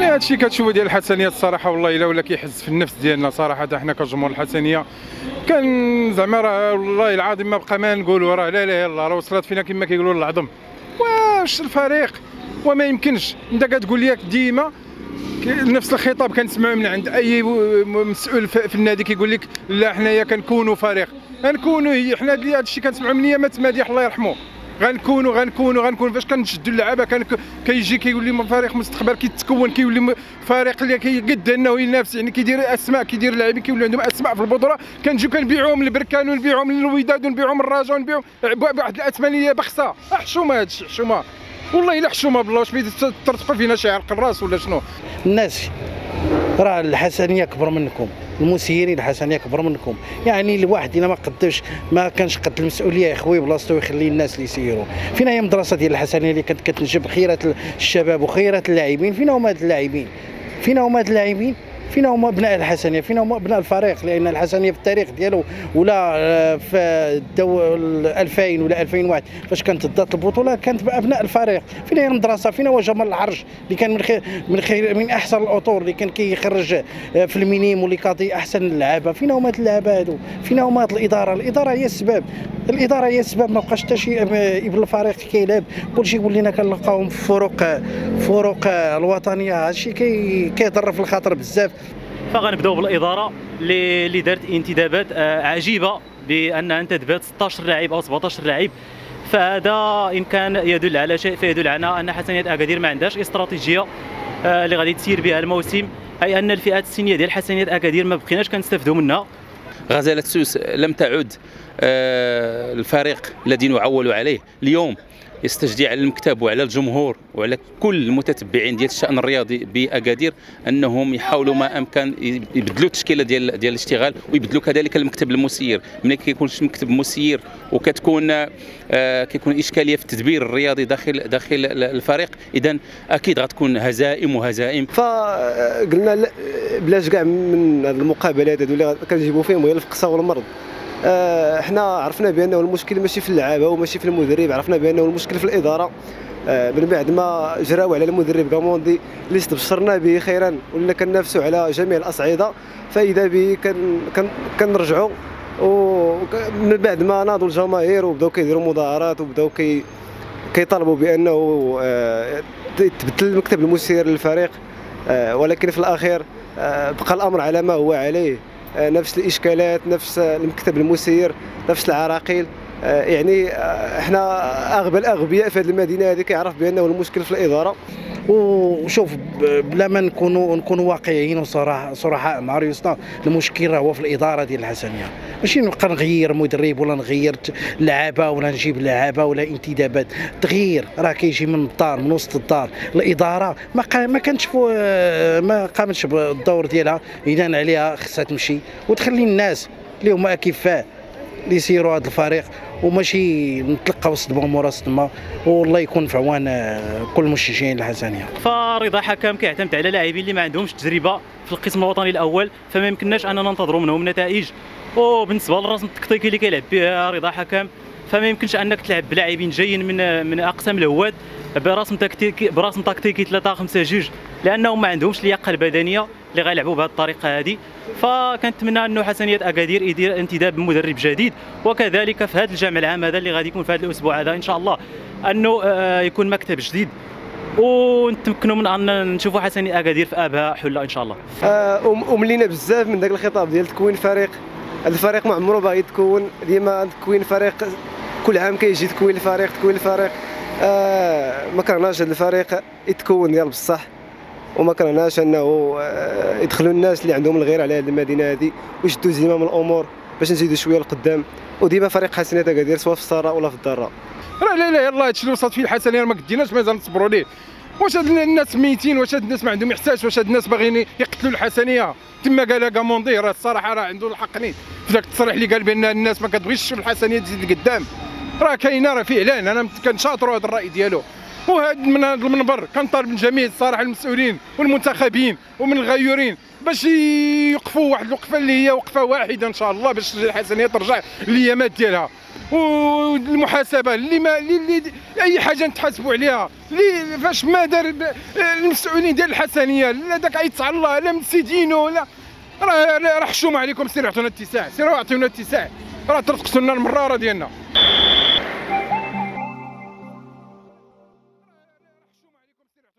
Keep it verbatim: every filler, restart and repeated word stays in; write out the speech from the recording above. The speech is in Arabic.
هادشي كتشوفوا ديال الحسنيه الصراحه والله الا ولا كيحز في النفس ديالنا صراحه حنا كجمهور الحسنيه. كان زعما راه والله العظيم ما بقى ما نقولوا راه لا لا يلاه راه وصلت فينا كما كيقولوا العظم. واش الفريق وما يمكنش انت كتقول لي ديما نفس الخطاب كنسمعوا من عند اي مسؤول في النادي كيقول لك لا حنايا كنكونوا فريق غنكونوا حنا هذا الشيء كنسمعوا من يامات مديح الله يرحمه غنكونوا غنكونوا غنكونوا فاش كنشدوا اللعابه كان كيجي كيقول لي فريق مستقبل كيتكون كيولي فريق اللي كيقد انه ينافس يعني كيدير اسماء كيدير لاعبين كيولي عندهم اسماء في البطوله كنجيو كنبيعوهم للبركان ونبيعوهم للوداد ونبيعوهم للرجاء ونبيعوهم بواحد الاسماء اللي بخسه حشومه هذا الشيء حشومه والله الا حشومه بالله واش بغيتي ترتقل فينا شي عرق الراس ولا شنو؟ الناس راه الحسنيه كبر منكم، المسيرين الحسنيه كبر منكم، يعني الواحد الا ما قدش ما كانش قد المسؤوليه يا خويا بلاصتو يخلي الناس اللي يسيروا. فينا هي المدرسه ديال الحسنيه اللي كانت كتنجب خيرات الشباب وخيرات اللاعبين؟ فينا هما هاد اللاعبين؟ فينا هما هاد اللاعبين؟ فينا هما ابناء الحسنيه؟ فينا هما ابناء الفريق؟ لان الحسنيه في التاريخ ديالو ولا في الدو ألفين ولا ألفين وواحد فاش كانت ضات البطوله كانت بابناء الفريق. فينا هي المدرسه؟ فينا هو جمال العرج اللي كان من خير من خير من احسن الاطور اللي كان كيخرج في المينيم واللي كاطي احسن اللعابه؟ فينا هما هاد اللعابه هادو؟ فينا هما هاد الاداره؟ الاداره هي السبب، الاداره هي السبب. ما بقاش حتى شي ابن الفريق كيلعب كلشي ولينا كنلقاوهم في فروق فروق الوطنيه. هادشي كيضر في الخاطر بزاف. فغنبداو بالاداره اللي اللي دارت انتدابات عجيبه بانها انتدبات ستطاش لاعب او سبعطاش لاعب. فهذا ان كان يدل على شيء فيدل على ان حسنيه اكادير ما عندهاش استراتيجيه اللي غادي تسير بها الموسم، اي ان الفئات السنيه ديال حسنيه اكادير ما بقيناش كنستافدوا منها. غزاله سوس لم تعد الفريق الذي نعول عليه اليوم. يستجدي على المكتب وعلى الجمهور وعلى كل المتتبعين ديال الشأن الرياضي بأكادير انهم يحاولوا ما امكن يبدلوا التشكيله ديال ديال الاشتغال ويبدلوا كذلك المكتب المسير. ملي كيكونش مكتب مسير وكتكون آه كيكون اشكاليه في التدبير الرياضي داخل داخل الفريق، اذا اكيد غتكون هزائم وهزائم. فقلنا بلاش كاع من هذه المقابلات هذو اللي كنجيبوا فيهم غير الفقصه والمرض. احنا عرفنا بانه المشكل ماشي في اللعابه وماشي في المدرب، عرفنا بانه المشكل في الاداره. من بعد ما جراو على المدرب كاموندي اللي استبشرنا به خيرا ولنا كننافسوا على جميع الاصعده، فاذا به كنرجعوا ومن بعد ما ناضوا الجماهير وبداو كيديروا مظاهرات وبداو كي كيطالبوا بانه تبدل المكتب المسير للفريق، ولكن في الاخير بقى الامر على ما هو عليه. نفس الاشكالات، نفس المكتب المسير، نفس العراقيل. يعني احنا اغبى الاغبياء في هذه المدينه هذه كيعرف بانه المشكل في الاداره. وشوف بلا ما نكونوا نكونوا واقعيين وصراحه صراحه مع ريوسنا، المشكل هو في الاداره ديال الحسنيه، ماشي نبقى نغير مدرب ولا نغير لعابه ولا نجيب لعابه ولا انتدابات. تغيير راه كيجي من الدار، من وسط الدار. الاداره ما ما كانتش ما قامتش بالدور ديالها، اذا عليها خصها تمشي وتخلي الناس اللي هما اكفاء اللي يسيروا هذا الفريق وماشي نتلقاو الصدمه مورا الصدمه. والله يكون في عوان كل المشجعين الحسنيه. فرضا حكم كيعتمد على لاعبين اللي ما عندهمش تجربه في القسم الوطني الاول، فما يمكنناش اننا ننتظروا منهم نتائج. وبالنسبه للرسم التكتيكي اللي كيلعب به رضا حكم، فما يمكنش انك تلعب بلاعبين جايين من من اقسام الهواد برسم تكتيكي برسم تكتيكي ثلاثة خمسة جوج، لانهم ما عندهمش اللياقه البدنيه اللي غيلعبوا بهذه الطريقه هذه. فكنتمنى انه حسنيه اكادير يدير انتداب بمدرب جديد، وكذلك في هذا الجمع العام هذا اللي غادي يكون في هذا الاسبوع هذا ان شاء الله انه يكون مكتب جديد ونتمكنوا من ان نشوفوا حسنيه اكادير في ابها حله ان شاء الله. وملينا بزاف من ذاك الخطاب ديال تكوين فريق. هذا الفريق ما عمره باغي يتكون، ديما تكوين فريق كل عام كيجي تكوين الفريق تكوين الفريق. آه ما كرهناش هذا الفريق يتكون ديال بصح، وما كرهناش انه يدخلوا الناس اللي عندهم الغيره على هذه المدينه هذه ويشدوا زمام الامور باش نزيدوا شويه لقدام. وديما فريق حسنيه اكادير سواء في السراء ولا في الضراء. راه لا لا يلاه هادشي اللي وصلت فيه الحسنيه ما قديناش مازال نصبروا ليه. واش هاد الناس ميتين؟ واش هاد الناس ما عندهم احساس؟ واش هاد الناس باغيين يقتلوا الحسنيه؟ تما قالها كاموندي راه الصراحه راه عنده الحق نيت في ذاك التصريح اللي قال بان الناس ما كتبغيش تشوف الحسنيه تزيد قدام. راه كاينه راه فعلا انا كنشاطروا هذا الراي ديالو. وهذا من هذا المنبر كنطالب من جميع الصراحه المسؤولين والمنتخبين ومن الغيورين باش يوقفوا واحد الوقفه اللي هي وقفه واحده ان شاء الله باش الحسنيه ترجع لليامات ديالها. والمحاسبه اللي ما اللي, اللي اي حاجه نتحاسبوا عليها، اللي فاش ما دار المسؤولين ديال الحسنيه لا داك عيط على الله لا من سيدينو لا راه راه حشومه عليكم. سيروا عطونا اتساع، سيروا عطونا اتساع، راه ترتقصوا لنا المراره ديالنا.